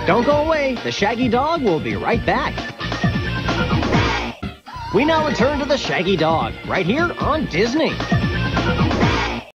Don't go away. The Shaggy Dog will be right back. We now return to the Shaggy Dog, right here on Disney.